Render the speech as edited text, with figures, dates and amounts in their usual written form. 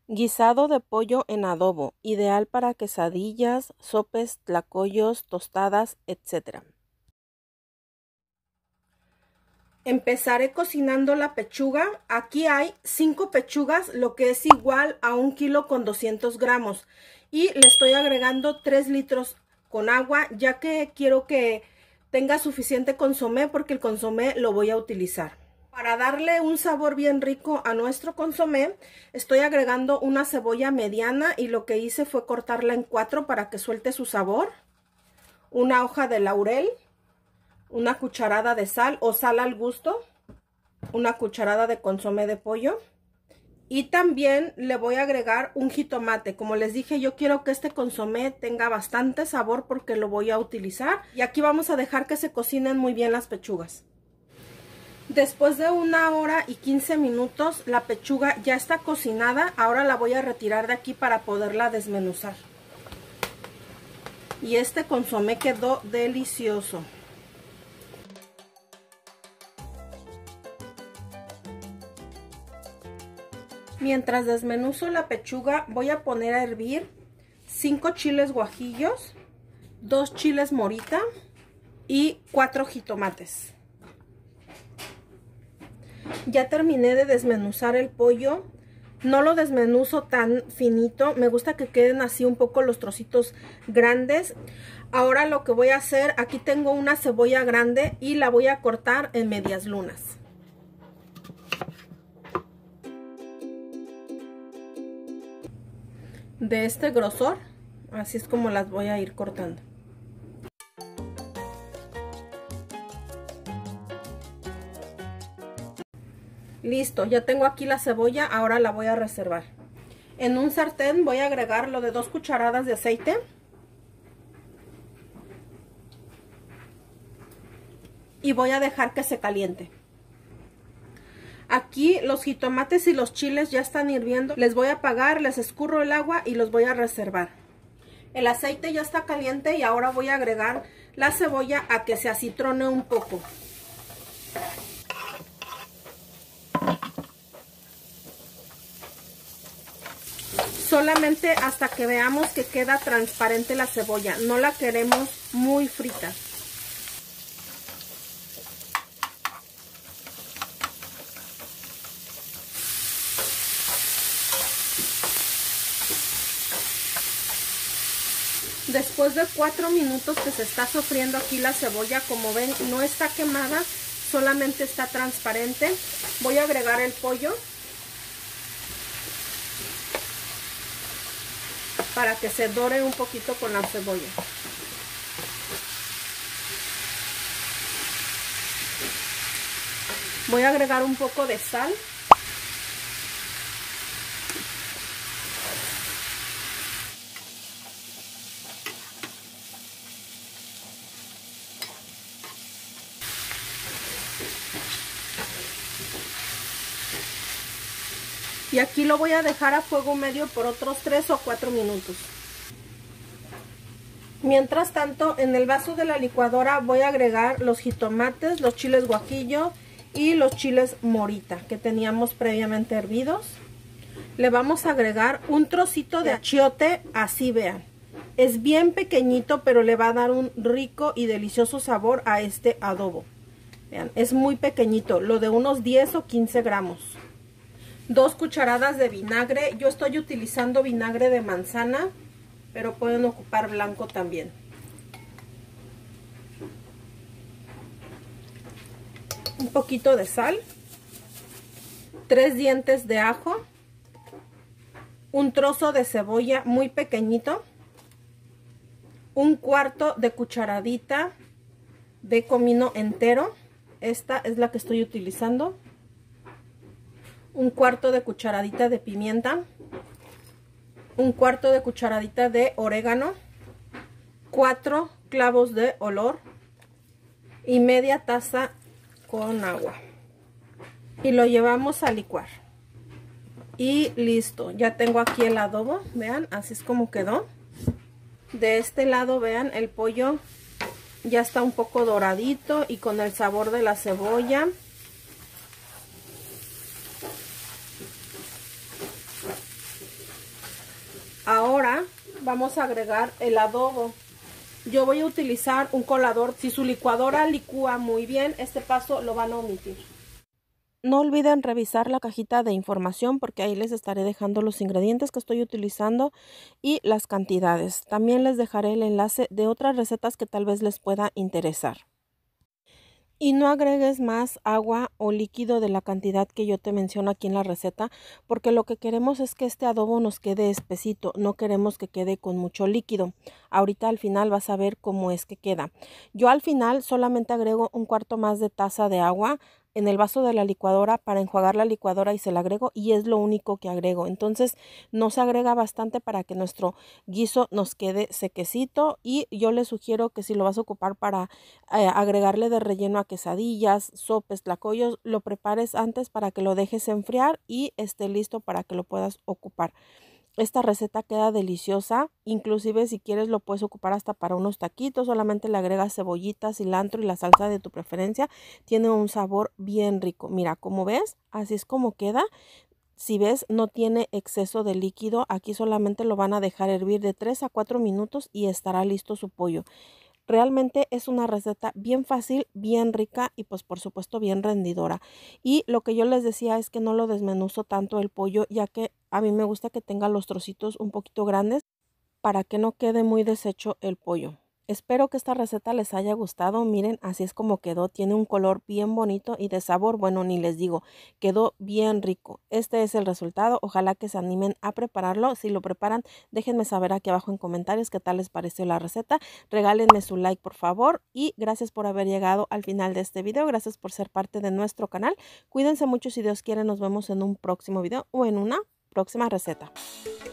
Guisado de pollo en adobo, ideal para quesadillas, sopes, tlacoyos, tostadas, etc. Empezaré cocinando la pechuga. Aquí hay 5 pechugas, lo que es igual a 1 kilo con 200 gramos. Y le estoy agregando 3 litros con agua, ya que quiero que tenga suficiente consomé porque el consomé lo voy a utilizar. Para darle un sabor bien rico a nuestro consomé, estoy agregando una cebolla mediana y lo que hice fue cortarla en 4 para que suelte su sabor. Una hoja de laurel, una cucharada de sal o sal al gusto, una cucharada de consomé de pollo y también le voy a agregar un jitomate. Como les dije, yo quiero que este consomé tenga bastante sabor porque lo voy a utilizar. Y aquí vamos a dejar que se cocinen muy bien las pechugas. Después de 1 hora y 15 minutos, la pechuga ya está cocinada. Ahora la voy a retirar de aquí para poderla desmenuzar. Y este consomé quedó delicioso. Mientras desmenuzo la pechuga, voy a poner a hervir 5 chiles guajillos, 2 chiles morita y 4 jitomates. Ya terminé de desmenuzar el pollo. No lo desmenuzo tan finito, me gusta que queden así un poco los trocitos grandes. Ahora lo que voy a hacer, aquí tengo una cebolla grande y la voy a cortar en medias lunas. De este grosor, así es como las voy a ir cortando. Listo, ya tengo aquí la cebolla, ahora la voy a reservar. En un sartén voy a agregar lo de 2 cucharadas de aceite. Y voy a dejar que se caliente. Aquí los jitomates y los chiles ya están hirviendo. Les voy a apagar, les escurro el agua y los voy a reservar. El aceite ya está caliente y ahora voy a agregar la cebolla a que se acitrone un poco. Solamente hasta que veamos que queda transparente la cebolla. No la queremos muy frita. Después de 4 minutos que se está sofriendo aquí la cebolla, como ven, no está quemada, solamente está transparente. Voy a agregar el pollo para que se dore un poquito con la cebolla. Voy a agregar un poco de sal. Y aquí lo voy a dejar a fuego medio por otros 3 o 4 minutos. Mientras tanto, en el vaso de la licuadora voy a agregar los jitomates, los chiles guajillo y los chiles morita que teníamos previamente hervidos. Le vamos a agregar un trocito de achiote, así vean. Es bien pequeñito, pero le va a dar un rico y delicioso sabor a este adobo. Vean, es muy pequeñito, lo de unos 10 o 15 gramos. 2 cucharadas de vinagre. Yo estoy utilizando vinagre de manzana, pero pueden ocupar blanco también. Un poquito de sal. 3 dientes de ajo. Un trozo de cebolla muy pequeñito. 1/4 de cucharadita de comino entero. Esta es la que estoy utilizando. 1/4 de cucharadita de pimienta, 1/4 de cucharadita de orégano, 4 clavos de olor y media taza con agua. Y lo llevamos a licuar. Y listo, ya tengo aquí el adobo, vean, así es como quedó. De este lado, vean, el pollo ya está un poco doradito y con el sabor de la cebolla. vamos a agregar el adobo. Yo voy a utilizar un colador. Si su licuadora licúa muy bien, este paso lo van a omitir. No olviden revisar la cajita de información porque ahí les estaré dejando los ingredientes que estoy utilizando y las cantidades. También les dejaré el enlace de otras recetas que tal vez les pueda interesar. Y no agregues más agua o líquido de la cantidad que yo te menciono aquí en la receta, porque lo que queremos es que este adobo nos quede espesito, no queremos que quede con mucho líquido. Ahorita al final vas a ver cómo es que queda. Yo al final solamente agrego un cuarto más de taza de agua en el vaso de la licuadora para enjuagar la licuadora y se la agrego y es lo único que agrego. Entonces no se agrega bastante para que nuestro guiso nos quede sequecito, y yo les sugiero que si lo vas a ocupar para agregarle de relleno a quesadillas, sopes, tlacoyos, lo prepares antes para que lo dejes enfriar y esté listo para que lo puedas ocupar. Esta receta queda deliciosa, inclusive si quieres lo puedes ocupar hasta para unos taquitos, solamente le agregas cebollita, cilantro y la salsa de tu preferencia. Tiene un sabor bien rico. Mira, como ves, así es como queda. Si ves, no tiene exceso de líquido. Aquí solamente lo van a dejar hervir de 3 a 4 minutos y estará listo su pollo. Realmente es una receta bien fácil, bien rica y pues por supuesto bien rendidora. Y lo que yo les decía es que no lo desmenuzo tanto el pollo, ya que a mí me gusta que tenga los trocitos un poquito grandes para que no quede muy deshecho el pollo. Espero que esta receta les haya gustado. Miren, así es como quedó. Tiene un color bien bonito y de sabor, bueno, ni les digo, quedó bien rico. Este es el resultado. Ojalá que se animen a prepararlo. Si lo preparan, déjenme saber aquí abajo en comentarios qué tal les pareció la receta. Regálenme su like, por favor. Y gracias por haber llegado al final de este video. Gracias por ser parte de nuestro canal. Cuídense mucho. Si Dios quiere, nos vemos en un próximo video o en una próxima receta.